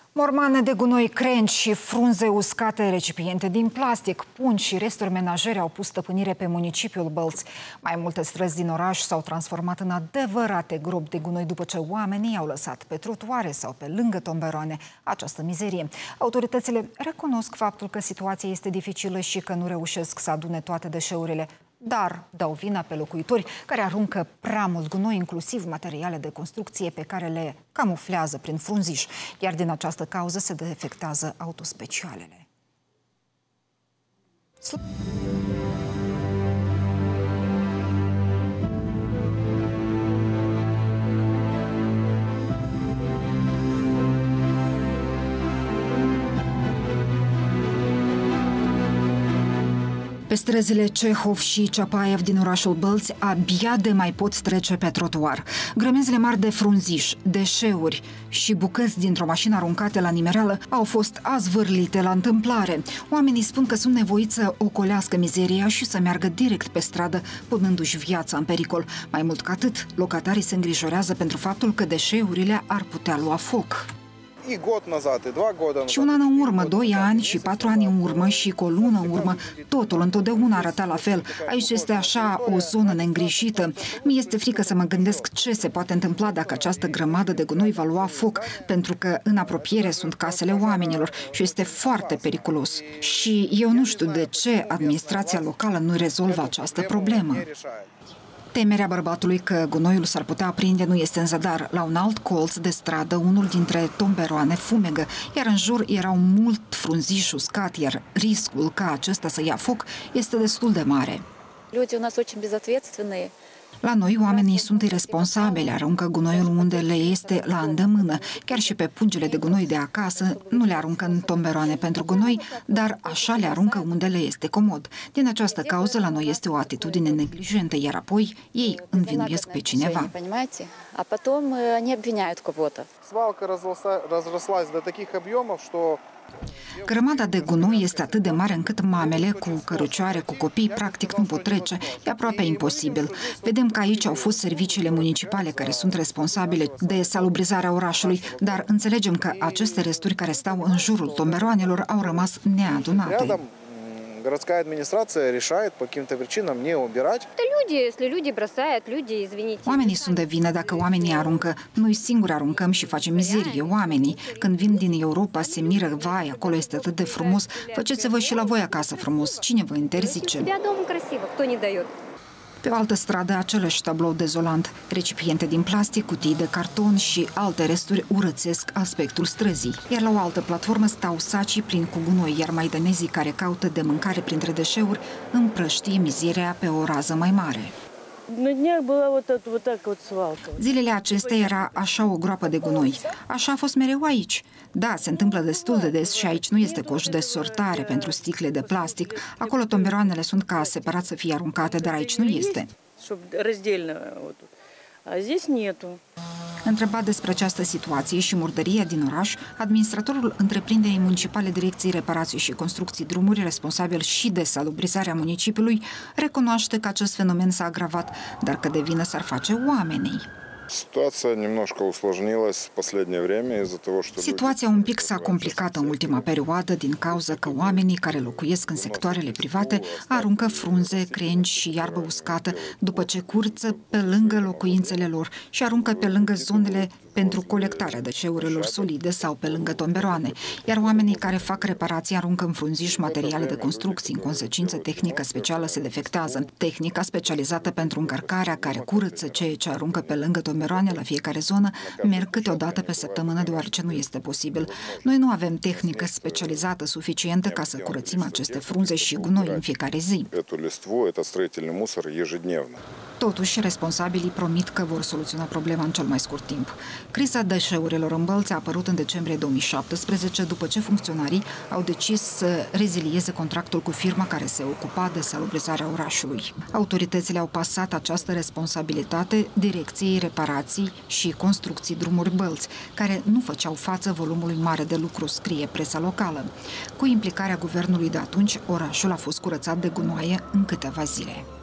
Mormane de gunoi, crengi și frunze uscate, recipiente din plastic, pungi și resturi menajere au pus stăpânire pe municipiul Bălți. Mai multe străzi din oraș s-au transformat în adevărate gropi de gunoi după ce oamenii au lăsat pe trotuare sau pe lângă tomberoane această mizerie. Autoritățile recunosc faptul că situația este dificilă și că nu reușesc să adune toate deșeurile, dar dau vina pe locuitori care aruncă prea mult gunoi, inclusiv materiale de construcție pe care le camuflează prin frunziș, iar din această cauză se defectează autospecialele. Pe străzile Cehov și Ceapaev din orașul Bălți abia de mai pot trece pe trotuar. Grămezile mari de frunziș, deșeuri și bucăți dintr-o mașină aruncate la nimereală au fost azvârlite la întâmplare. Oamenii spun că sunt nevoiți să ocolească mizeria și să meargă direct pe stradă, punându-și viața în pericol. Mai mult ca atât, locatarii se îngrijorează pentru faptul că deșeurile ar putea lua foc. Și un an în urmă, 2 ani și 4 ani în urmă și cu o lună în urmă, totul întotdeauna arăta la fel. Aici este așa o zonă neîngrijită. Mi este frică să mă gândesc ce se poate întâmpla dacă această grămadă de gunoi va lua foc, pentru că în apropiere sunt casele oamenilor și este foarte periculos. Și eu nu știu de ce administrația locală nu rezolvă această problemă. Temerea bărbatului că gunoiul s-ar putea aprinde nu este în zadar. La un alt colț de stradă, unul dintre tomberoane fumegă, iar în jur erau mult frunziș uscat, iar riscul ca acesta să ia foc este destul de mare. La noi, oamenii sunt irresponsabili, aruncă gunoiul unde le este la îndemână. Chiar și pe pungile de gunoi de acasă nu le aruncă în tomberoane pentru gunoi, dar așa le aruncă unde le este comod. Din această cauză, la noi este o atitudine neglijentă, iar apoi ei învinuiesc pe cineva. Grămada de gunoi este atât de mare încât mamele cu cărucioare, cu copii, practic nu pot trece. E aproape imposibil. Vedem că aici au fost serviciile municipale care sunt responsabile de salubrizarea orașului, dar înțelegem că aceste resturi care stau în jurul tomberoanelor au rămas neadunate. Городская администрация решает по каким-то причинам не убирать. Oamenii sunt de vină dacă oamenii aruncă. Noi singuri aruncăm și facem mizerie. Oamenii, când vin din Europa, se miră, vai, acolo este atât de frumos. Faceți-vă și la voi acasă frumos. Cine vă interzice? Pe o altă stradă, același tablou dezolant. Recipiente din plastic, cutii de carton și alte resturi urățesc aspectul străzii. Iar la o altă platformă stau sacii plini cu gunoi, iar maidanezii care caută de mâncare printre deșeuri împrăștie mizeria pe o rază mai mare. Zilele acestea era așa o groapă de gunoi. Așa a fost mereu aici. Da, se întâmplă destul de des și aici nu este coș de sortare pentru sticle de plastic. Acolo tomberoanele sunt ca separat să fie aruncate, dar aici nu este. Întrebat despre această situație și murdăria din oraș, administratorul întreprinderii municipale Direcției Reparații și Construcții Drumuri, responsabil și de salubrizarea municipiului, recunoaște că acest fenomen s-a agravat, dar că de vină s-ar face oamenii. Situația un pic s-a complicat în ultima perioadă din cauza că oamenii care locuiesc în sectoarele private aruncă frunze, crengi și iarbă uscată după ce curță pe lângă locuințele lor și aruncă pe lângă zonele pentru colectarea deșeurilor solide sau pe lângă tomberoane, iar oamenii care fac reparații aruncă în frunziș materiale de construcții. În consecință, tehnica specială se defectează. Tehnica specializată pentru încărcarea care curăță ceea ce aruncă pe lângă tomberoane la fiecare zonă merg câteodată pe săptămână, deoarece nu este posibil. Noi nu avem tehnică specializată suficientă ca să curățim aceste frunze și gunoi în fiecare zi. Totuși, responsabilii promit că vor soluționa problema în cel mai scurt timp. Criza deșeurilor în Bălți a apărut în decembrie 2017, după ce funcționarii au decis să rezilieze contractul cu firma care se ocupa de salubrizarea orașului. Autoritățile au pasat această responsabilitate Direcției Reparații și Construcții Drumuri Bălți, care nu făceau față volumului mare de lucru, scrie presa locală. Cu implicarea guvernului de atunci, orașul a fost curățat de gunoaie în câteva zile.